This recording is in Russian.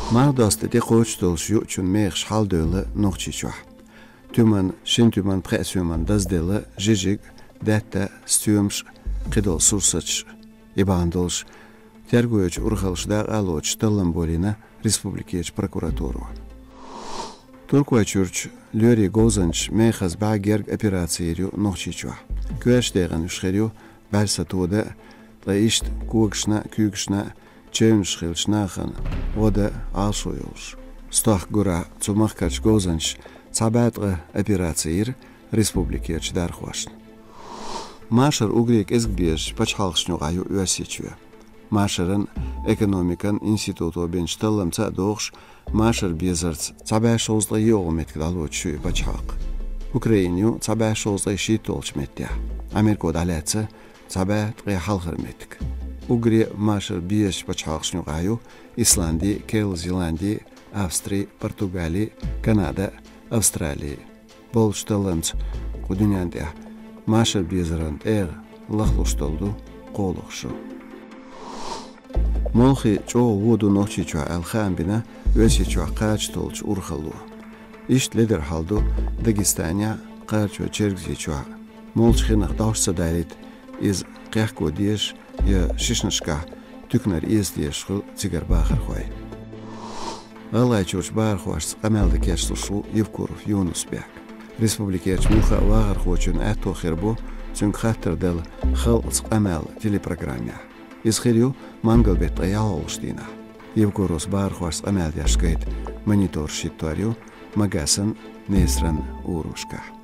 Mardastet de qoçtolş yuçun meğş hal döle noqçiçwa. Tüman şintüman presiyoman dazdele jijig dette stüyümş qidol sursaç ibandolş tergoyç urxalşda aloç tallan bolina respublikiyç prokuraturu. Turkoyçurç Lori Gozanç meğaz bagerg operatsiyeryu noqçiçwa. Köşdeğen üşxeryu balsatoda Layışt kuğuşna küğüşna çevnşxilşnaxan oda alşoyolş. Stah gura çumaqkaç Gozanç Sabatqa operatsiyir respublikiyç darxwaşn. Maşar ugrek ezgbiyş paçhalxşnuqayu üesiçüye. Maşarın ekonomikan institutu bençtallamca doğış Maşar bizarts sabaşozla yoğmetkdalo çü paçhaq. Ukraynu sabaşozla şitolçmetya. Amerika dalatsa sabat qe halxırmetik. Ugri Maşar biş paçhalxşnuqayu İslandi, Kel Zelandi, Avstri, Portugali, Kanada, Австралии. Болшталанц кудунянде Маша безрант лахлуштолду қолықшу. Молхи чоо вуду нохчичуа алхамбина өсичуа қачтолч урхалу. Ишт ледер халду Дагестания қачуа чергзичуа. Молчхинах дашса далит из қяхку деш я шишнашка тюкнар из дешху цигарбахар хой. Алайчурч бархуаш қамалды кешлушу Евкуров Юнусбек. Республикач муха вағар хочун әтто хербу цүн қаттырдыл қылғыз қамал телепрограммя. Исхирю мангалбет аялолштина. Евкурус бархуаш қамал яшкайт монитор шитторю магасын несран урушка.